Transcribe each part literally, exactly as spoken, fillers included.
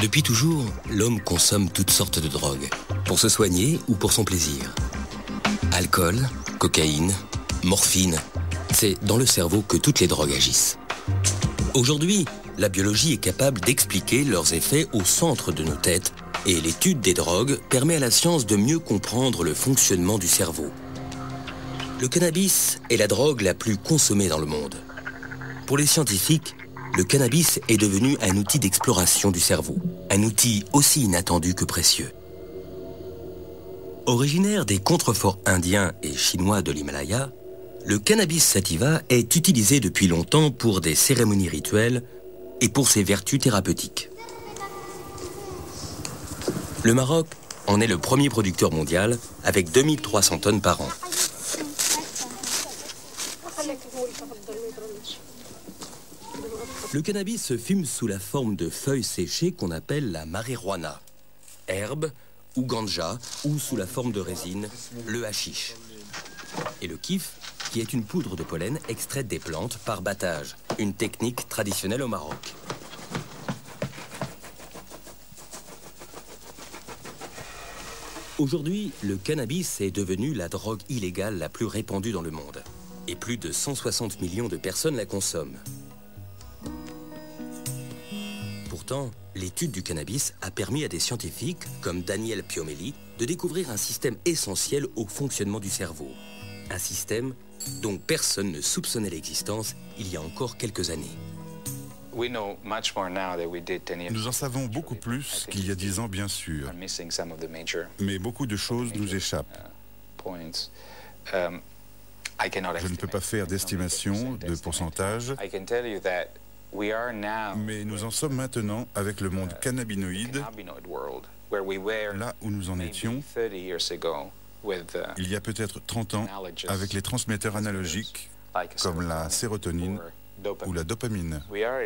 Depuis toujours, l'homme consomme toutes sortes de drogues, pour se soigner ou pour son plaisir. Alcool, cocaïne, morphine, c'est dans le cerveau que toutes les drogues agissent. Aujourd'hui, la biologie est capable d'expliquer leurs effets au centre de nos têtes et l'étude des drogues permet à la science de mieux comprendre le fonctionnement du cerveau. Le cannabis est la drogue la plus consommée dans le monde. Pour les scientifiques, le cannabis est devenu un outil d'exploration du cerveau, un outil aussi inattendu que précieux. Originaire des contreforts indiens et chinois de l'Himalaya, le cannabis sativa est utilisé depuis longtemps pour des cérémonies rituelles et pour ses vertus thérapeutiques. Le Maroc en est le premier producteur mondial avec deux mille trois cents tonnes par an. Le cannabis se fume sous la forme de feuilles séchées qu'on appelle la marijuana, herbe ou ganja, ou sous la forme de résine, le hashish. Et le kif, qui est une poudre de pollen extraite des plantes par battage, une technique traditionnelle au Maroc. Aujourd'hui, le cannabis est devenu la drogue illégale la plus répandue dans le monde. Et plus de cent soixante millions de personnes la consomment. Pourtant, l'étude du cannabis a permis à des scientifiques, comme Daniel Piomelli, de découvrir un système essentiel au fonctionnement du cerveau. Un système dont personne ne soupçonnait l'existence il y a encore quelques années. Nous en savons beaucoup plus qu'il y a dix ans, bien sûr. Mais beaucoup de choses nous échappent. Je ne peux pas faire d'estimation de pourcentage, mais nous en sommes maintenant avec le monde cannabinoïde, là où nous en étions il y a peut-être trente ans avec les transmetteurs analogiques comme la sérotonine ou la dopamine.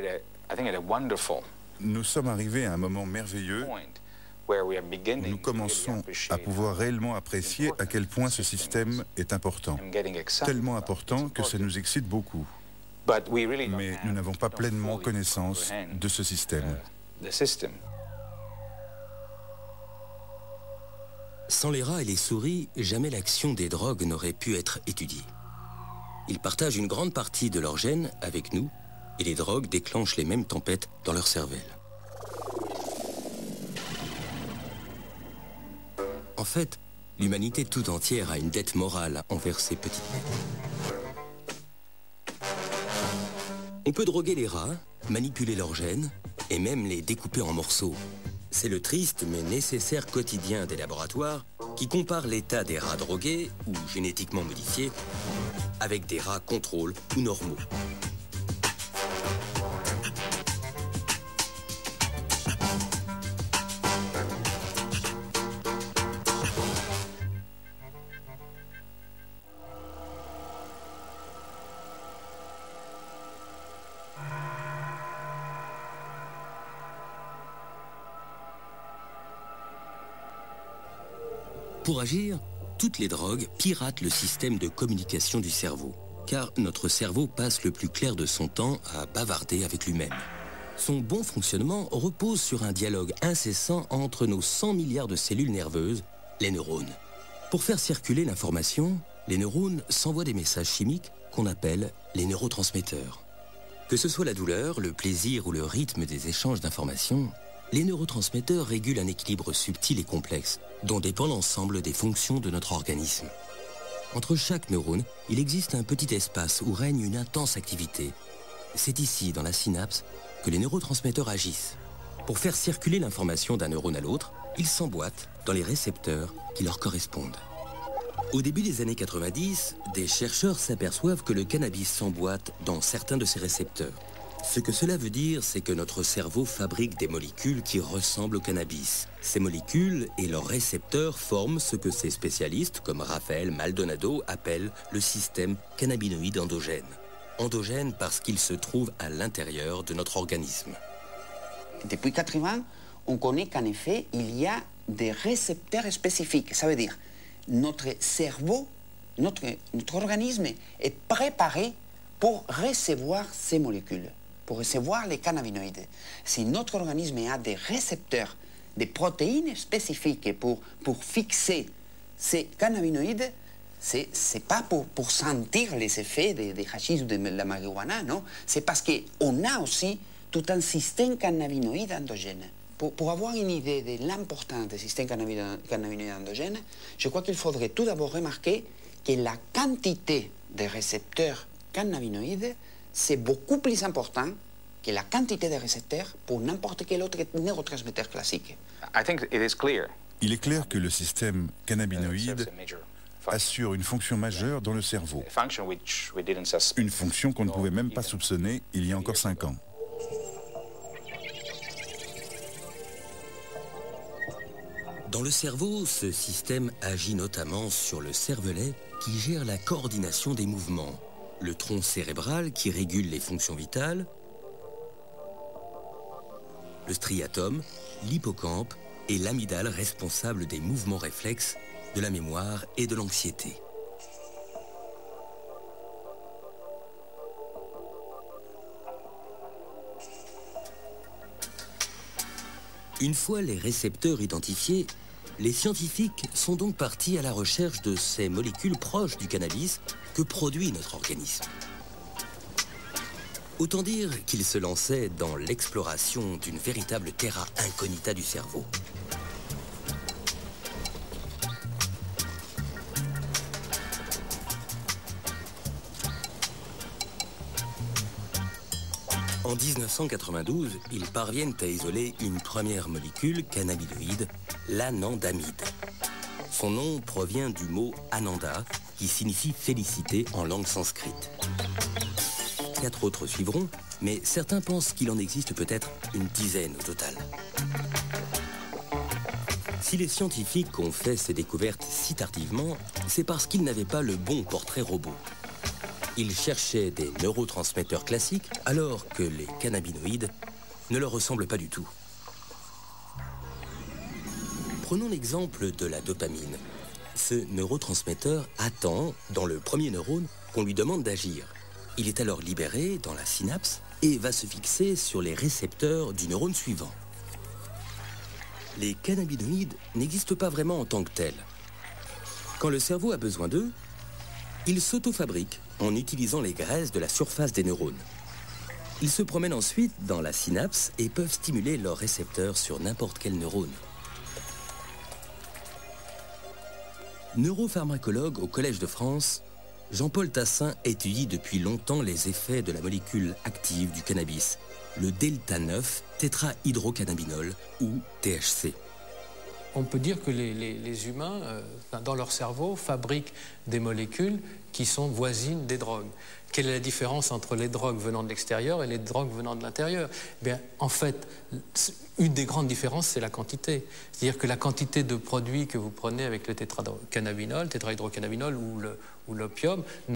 Nous sommes arrivés à un moment merveilleux où nous commençons à pouvoir réellement apprécier à quel point ce système est important. Tellement important que ça nous excite beaucoup. Mais nous n'avons pas pleinement connaissance de ce système. Sans les rats et les souris, jamais l'action des drogues n'aurait pu être étudiée. Ils partagent une grande partie de leurs gènes avec nous et les drogues déclenchent les mêmes tempêtes dans leur cervelle. En fait, l'humanité tout entière a une dette morale envers ces petites bêtes. On peut droguer les rats, manipuler leurs gènes et même les découper en morceaux. C'est le triste mais nécessaire quotidien des laboratoires qui compare l'état des rats drogués ou génétiquement modifiés avec des rats contrôle ou normaux. Pour agir, toutes les drogues piratent le système de communication du cerveau, car notre cerveau passe le plus clair de son temps à bavarder avec lui-même. Son bon fonctionnement repose sur un dialogue incessant entre nos cent milliards de cellules nerveuses, les neurones. Pour faire circuler l'information, les neurones s'envoient des messages chimiques qu'on appelle les neurotransmetteurs. Que ce soit la douleur, le plaisir ou le rythme des échanges d'informations, les neurotransmetteurs régulent un équilibre subtil et complexe, dont dépend l'ensemble des fonctions de notre organisme. Entre chaque neurone, il existe un petit espace où règne une intense activité. C'est ici, dans la synapse, que les neurotransmetteurs agissent. Pour faire circuler l'information d'un neurone à l'autre, ils s'emboîtent dans les récepteurs qui leur correspondent. Au début des années quatre-vingt-dix, des chercheurs s'aperçoivent que le cannabis s'emboîte dans certains de ces récepteurs. Ce que cela veut dire, c'est que notre cerveau fabrique des molécules qui ressemblent au cannabis. Ces molécules et leurs récepteurs forment ce que ces spécialistes, comme Raphaël Maldonado, appellent le système cannabinoïde endogène. Endogène parce qu'il se trouve à l'intérieur de notre organisme. Depuis quatre-vingts, on connaît qu'en effet, il y a des récepteurs spécifiques. Ça veut dire notre cerveau, notre, notre organisme est préparé pour recevoir ces molécules. pour recevoir les cannabinoïdes. Si notre organisme a des récepteurs, des protéines spécifiques pour, pour fixer ces cannabinoïdes, ce n'est pas pour, pour sentir les effets des de hachis ou de la marijuana, non. C'est parce qu'on a aussi tout un système cannabinoïde endogène. Pour, pour avoir une idée de l'importance du système cannabinoïde endogène, je crois qu'il faudrait tout d'abord remarquer que la quantité de récepteurs cannabinoïdes, c'est beaucoup plus important que la quantité de récepteurs pour n'importe quel autre neurotransmetteur classique. Il est clair que le système cannabinoïde assure une fonction majeure dans le cerveau. Une fonction qu'on ne pouvait même pas soupçonner il y a encore cinq ans. Dans le cerveau, ce système agit notamment sur le cervelet qui gère la coordination des mouvements, le tronc cérébral qui régule les fonctions vitales, le striatum, l'hippocampe et l'amygdale responsable des mouvements réflexes, de la mémoire et de l'anxiété. Une fois les récepteurs identifiés, les scientifiques sont donc partis à la recherche de ces molécules proches du cannabis que produit notre organisme. Autant dire qu'ils se lançaient dans l'exploration d'une véritable terra incognita du cerveau. En mille neuf cent quatre-vingt-douze, ils parviennent à isoler une première molécule cannabinoïde, l'anandamide. Son nom provient du mot ananda, qui signifie félicité en langue sanscrite. Quatre autres suivront, mais certains pensent qu'il en existe peut-être une dizaine au total. Si les scientifiques ont fait ces découvertes si tardivement, c'est parce qu'ils n'avaient pas le bon portrait robot. Ils cherchaient des neurotransmetteurs classiques alors que les cannabinoïdes ne leur ressemblent pas du tout. Prenons l'exemple de la dopamine. Ce neurotransmetteur attend, dans le premier neurone, qu'on lui demande d'agir. Il est alors libéré dans la synapse et va se fixer sur les récepteurs du neurone suivant. Les cannabinoïdes n'existent pas vraiment en tant que tels. Quand le cerveau a besoin d'eux, il s'auto-fabrique en utilisant les graisses de la surface des neurones. Ils se promènent ensuite dans la synapse et peuvent stimuler leurs récepteurs sur n'importe quel neurone. Neuropharmacologue au Collège de France, Jean-Paul Tassin étudie depuis longtemps les effets de la molécule active du cannabis, le delta neuf tétrahydrocannabinol ou T H C. On peut dire que les, les, les humains, euh, dans leur cerveau, fabriquent des molécules qui sont voisines des drogues. Quelle est la différence entre les drogues venant de l'extérieur et les drogues venant de l'intérieur? Bien, en fait, une des grandes différences, c'est la quantité. C'est-à-dire que la quantité de produits que vous prenez avec le tétrahydrocannabinol, tétrahydrocannabinol ou l'opium